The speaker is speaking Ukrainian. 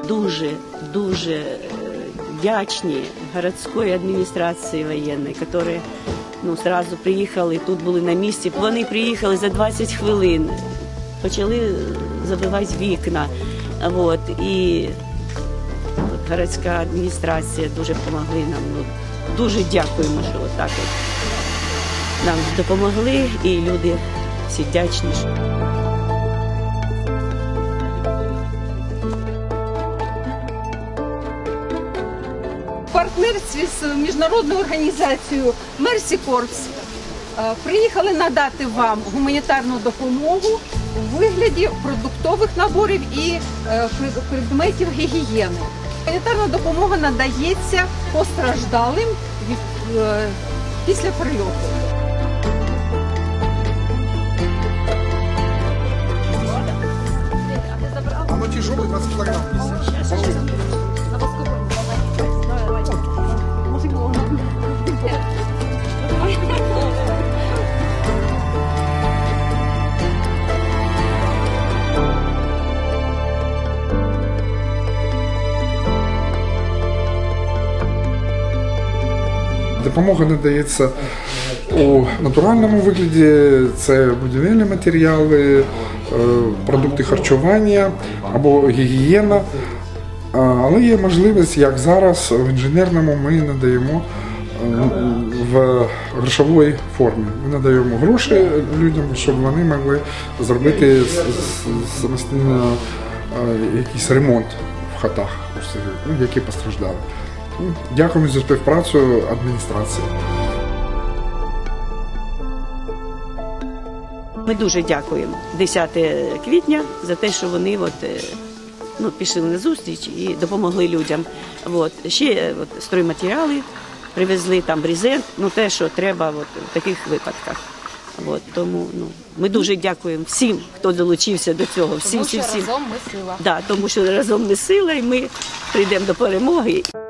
дуже вдячні городської адміністрації воєнної, які сразу приїхали, тут були на місці. Вони приїхали за 20 хвилин, почали забивати вікна. І городська адміністрація дуже допомогли нам. Дуже дякуємо, що отак нам допомогли, і люди всі вдячні. В партнерстві з міжнародною організацією Mercy Corps приїхали надати вам гуманітарну допомогу у вигляді продуктових наборів і предметів гігієни. Гуманітарна допомога надається постраждалим після прильоту. Оно тяжелое, 20 килограмм. Допомога надається у натуральному вигляді, це будівельні матеріали, продукти харчування або гігієна. Але є можливість, як зараз, в інженерному ми надаємо в грошовій формі. Ми надаємо гроші людям, щоб вони могли зробити самостійно якийсь ремонт в хатах, які постраждали. Дякуємо за співпрацю адміністрації. Ми дуже дякуємо 10 квітня за те, що вони пішли на зустріч і допомогли людям. Ще стройматеріали привезли, там брезент, те, що треба в таких випадках. Тому ми дуже дякуємо всім, хто долучився до цього. Тому що разом ми сила. Тому що разом ми сила, і ми прийдемо до перемоги.